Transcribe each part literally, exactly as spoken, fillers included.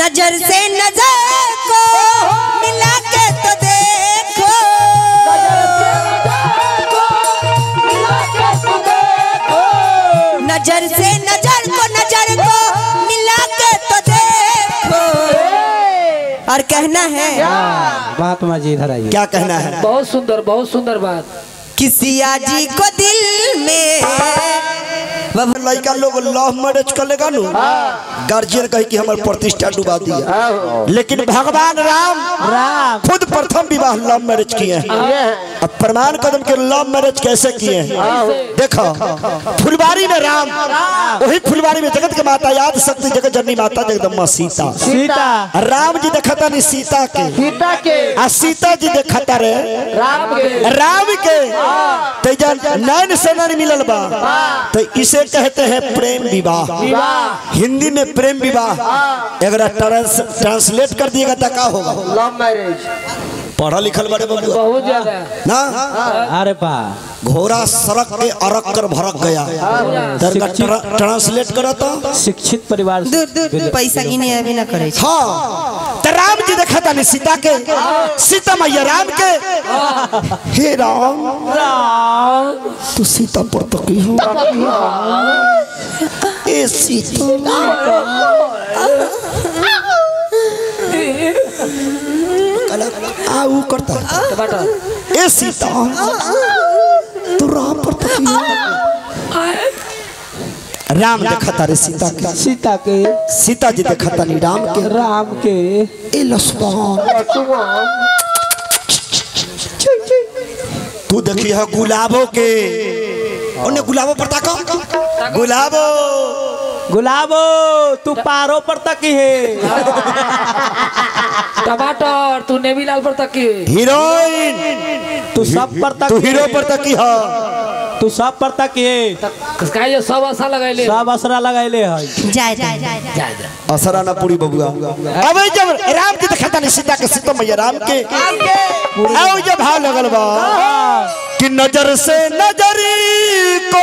नजर से नजर को मिला के तो देखो, नजर से नजर को नजर को मिला के तो देखो। और कहना है बात माजी इधर आइए। क्या कहना है? बहुत सुंदर बहुत सुंदर बात। किसी आजी को दिल में लड़का लोग लव मैरिज कर लेगा नु, गार्जियन कहे कि हमारे प्रतिष्ठा डुबा दिया, लेकिन भगवान राम राम खुद प्रथम विवाह लव मैरिज किए हैं। अब प्रमाण कदम के लव मैरिज कैसे किए हैं देखो। फुलवारी में राम, वही फुलवारी में जगत के माता याद शक्ति जगत जननी माता जगदम्बा सीता सीता राम जी देखता नहीं सीता के सीता के आ सीता जी देखता रे राम के राम के तो नैन से नैन मिलल बा, तो इसे कहते हैं प्रेम विवाह। हिंदी में प्रेम विवाह अगर ट्रांसलेट कर दिएगा तो क्या होगा? Love marriage. पढ़ा लिखल बड़े बाबू बहुत ज्यादा ना। अरे बा घोड़ा सड़क के अरक कर भड़क गया, ट्रांसलेट करा तो शिक्षित परिवार से दूर दूर पैसा गिने अभी ना करे। हाँ तो राम जी देखा था सीता के, सीता मैया राम के। हे राम राम तू सीता पर तो की हो ए सीता आ वो करता है ए सीता तू राम पर तो की हो। राम देखा था रे सीता के, सीता के सीता जी देखा था नहीं राम के। राम के ए लक्ष्मण तू देखी है गुलाबों के, उन्हें गुलाबों पर ताका गुलाबो गुलाबो तू पारो पर तक ही है। टमाटर तू नेवीलाल पर तक की। हीरोइन तू सब पर तक तू हीरो पर तक ही है, तू सब पर तक है। ये सब आशा लगाइले सब असरा लगाइले है। जाए जाए जाए असरा ना पूरी बबुआ। अब जब राम की देखा नहीं सीता के, सीता मैया राम के आओ जब भाव लगल बा कि नजर से नजरी को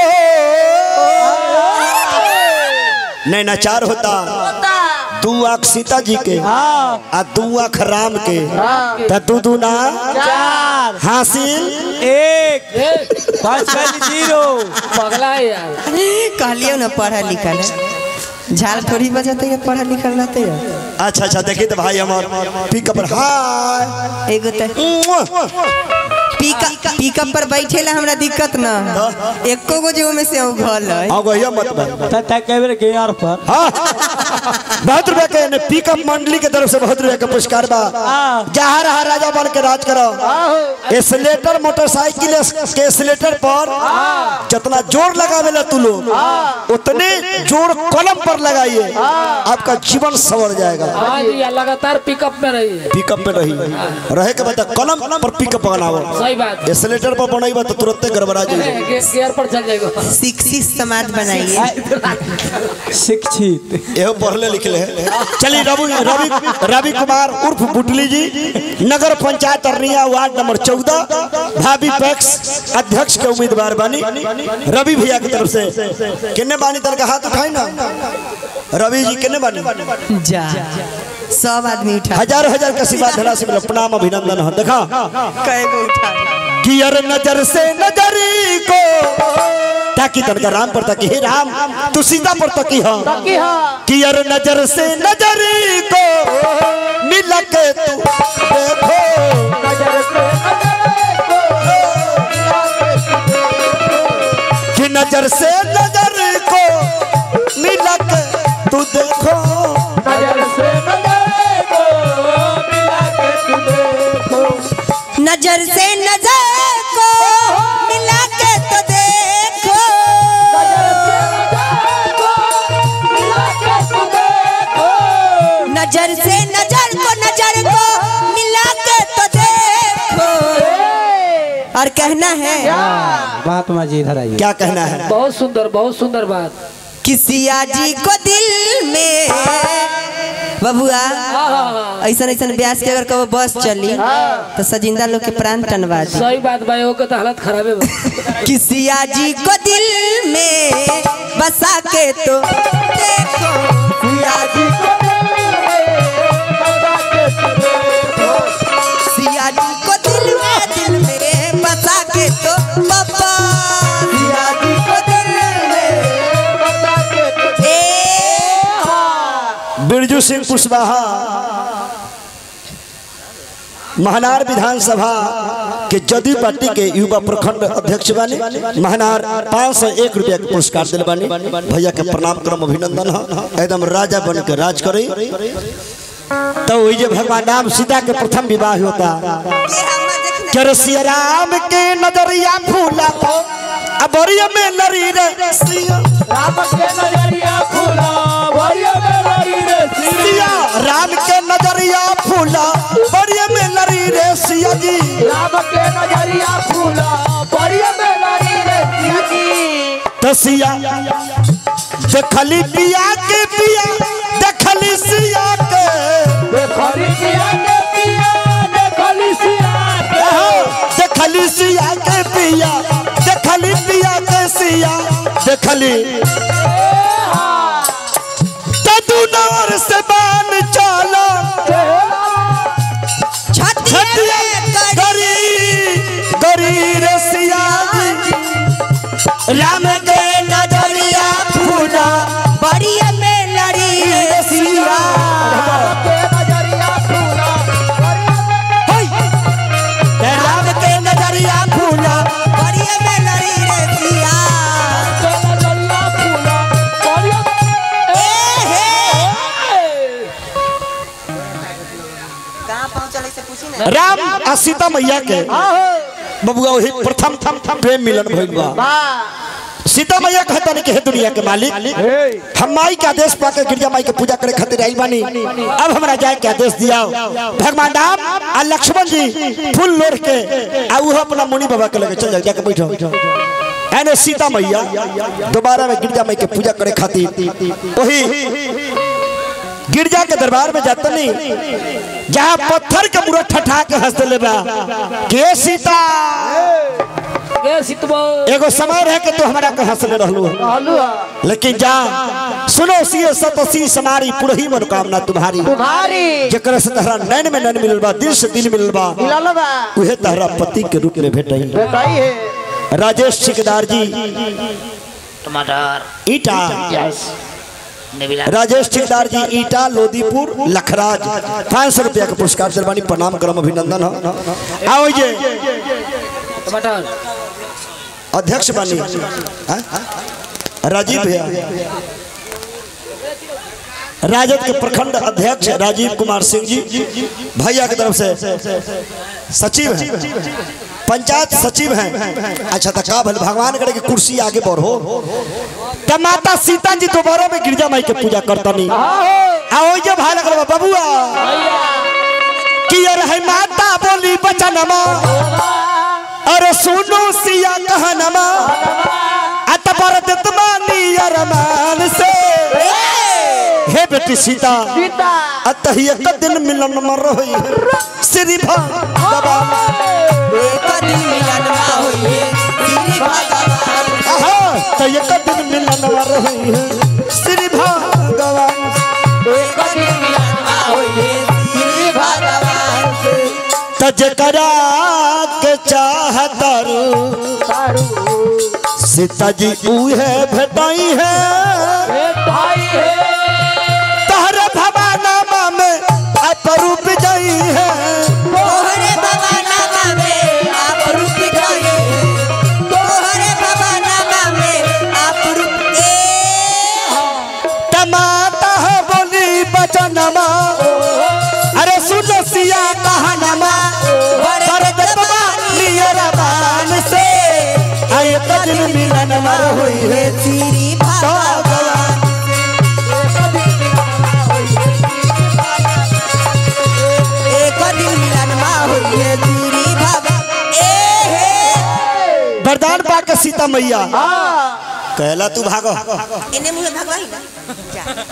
नैनाचार होता, दू आँख सीता जी के आ दू आँख राम के, तो दू दू ना चार हासिल एक पाँच जीरो। पगला है यार। कहलियो ना पढ़ा लिखल है, झाल थोड़ी बजाते है पढ़ा लिखल रहते है। अच्छा अच्छा देखिए तो भाई हमार पिकअप पर हाय एगो तो पिकअप पिकअप पर बैठे ला हमरा दिक्कत ना, एको गो जो में से उघल है। हां गया मत त त केबरे के यार पर हां बहुत रुपए के ने पिकअप मंडली के तरफ से बहुत रुपए का पुरस्कार बा। जहां रहा राजा बन के राज करो। एस्लेटर मोटरसाइकिल के एस्लेटर पर जितना जोर लगावेला तू लोग उतने जोर कलम पर लगाइए, आपका जीवन संवर जाएगा। हां जी लगातार पिकअप में रही है। पिकअप में रही रहे के बता कलम पर पिकअप बनाओ। सही बात। एस्लेटर पर बनाई तो तुरंत गड़बड़ा जाएगा, गियर पर चल जाएगा। शिक्षित समाज बनाइए। शिक्षित एहो पढ़ले लिखले है। चलिए रवि रवि रवि कुमार उर्फ बुटली जी, नगर पंचायत अरनिया वार्ड नंबर चौदह, भाभी पैक्स अध्यक्ष के उम्मीदवार बनी। रवि भैया की तरफ से किन्ने बानी तर का हाथ उठाई ना। रवि जी किन्ने बानी जा सब आदमी उठा, हजार हजार का सिवा धरा से प्रणाम अभिनंदन है। देखा कई गो उठा कि यार नजर से नजरी को ताकि तनका राम पर तकी, हे राम तू सीता पर तकी हो कि यार नजर से नजरी को मिला के तू देखो, कि नजर से नजर को मिला के तू देखो, नजर से नजर को मिला के तो देखो, नजर से नजर को नजर को मिला के तो देखो। और कहना है बात माजी इधर आइए। क्या कहना है? बहुत सुंदर बहुत सुंदर बात। किसी आजी को दिल में बबुआ ऐसा ऐसा ब्यास के अगर कबो बस चली तो सजिंदा लोग के प्राण टनवा दी। सही बात भाई, ओके तो हालत खराब है। किसी आजी को दिल में बसा के तो देखो, बिरजू सिंह कुशवाहा महनार विधानसभा के जदयू पार्टी के युवा प्रखंड अध्यक्ष बने। महनार पाँच सौ एक रुपया के पुरस्कार दिल बने। भैया के प्रणाम क्रम अभिनंदन है। एकदम राजा बन के राज करे। तो वही जो भगवान राम सीता के प्रथम विवाह होता कर सिया राम के नजरिया फूला बरिया में लड़ी रे सिया राम के नजरिया फूला बरिया में लड़ी रे सिया राम के नजरिया फूला बरिया में लड़ी रे सिया जी राम के नजरिया फूला बरिया में लड़ी रे सिया जी। तसिया देखली पिया के पिया देखली सिया के देखली सिया के पिया देखली सिया के देखली सिया के पिया देखली पिया के सिया देखली तदुनवर से बान चला छतिया गरी गरी रे सिया राम के नजरिया फूला बरिया में लड़ी रे सिया के नजरिया फूला राम के नजरिया फूला बरिया में लड़ी रे सिया के नजरिया फूला बरिया ए हे कहां पहुंचले से पूछी ना। राम आ सीता मैया के बबुआ वही प्रथम थम थम प्रेम मिलन भइल बा। सीता मैया कहता नहीं कि हे दुनिया के मालिक हम माई के आदेश पाकर गिरजा माई के पूजा करे खातिर आई बानी। अब हमरा जाए के आदेश दिया। भगवान राम आ लक्ष्मण जी फूल लोढ़ के आ वो अपना मुनि बाबा के लगे चल जाके बैठो। एने सीता मैया दोबारा में गिरजा माई के पूजा करे खातिर वही गिरजा के दरबार में जाता नहीं जहाँ पत्थर के मुरत ठठा के हंस ले बा के सीता ए सितबो एगो समय रहे के तो हमारा के हंस ले रहलू लेकिन जा सुनो सिए सतसी समारी पुरही मनोकामना तुम्हारी तुम्हारी जेकर से तहरा नैन में नैन मिलल बा दिल से दिल मिलल बा मिलल बा उहे तहरा पति के रूप में भेटई बताई है राजेश ठेकेदार जी टमाटर ईटा यस नेविला राजेश ठेकेदार जी ईटा लोदीपुर लखराज पाँच सौ रुपया का पुरस्कार दिलवानी प्रणाम करम अभिनंदन हो। आओ ये टमाटर अध्यक्ष बनी राजीव भैया राजद के प्रखंड अध्यक्ष राजीव कुमार सिंह जी भैया की तरफ से सचिव हैं पंचायत सचिव हैं। अच्छा तो का भले भगवान करे कि कुर्सी आगे बढ़ो तब माता सीता जी दोबारा में गिरजा माई के पूजा करता नहीं आओ ये भाई लगल बबुआ कि अरे माता बोली बचनमा अरे सुनो सिया कहनमा अतबर दतमानी अरमान से हे बेटी सीता अतही एक दिन मिलन मर होई श्री भगवान एक दिन मिलन मा होई श्री भगवान आहा तो एक दिन मिलन मर होई श्री भगवान एक दिन मिलन मा होई श्री भगवान तजकरा के चाहतरू सीता जी उहे भेटाई है भाई है तहरे भवानामा में अपरूप जाई है तोहरे भवानामा में आप रूप गए तोहरे भवानामा में आप रूप ए टमाटा बोली बचनमा अरे सुन सिया कहनमा से आए दिन मिलन मर हुई है श्री भगवान एक दिन मिलन मा होई श्री भगवान ए हे वरदान पा के सीता मैया कहला तू भागो इने मुहे भगवाई ना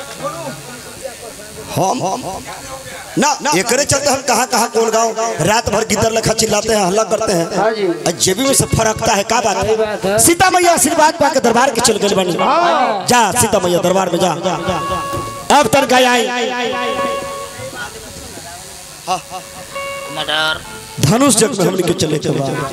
हम ना एकरे चलते हम कहाँ कहाँ कौन गाँव रात भर गिद्दर लेखा चिल्लाते हैं हल्ला करते हैं जेबी में से फरकता है का बात है। सीता मैया आशीर्वाद पा के दरबार के चल गए बनी जा सीता मैया दरबार में जा अब तर गए आई टमाटर धनुष जग में हमने के चले चले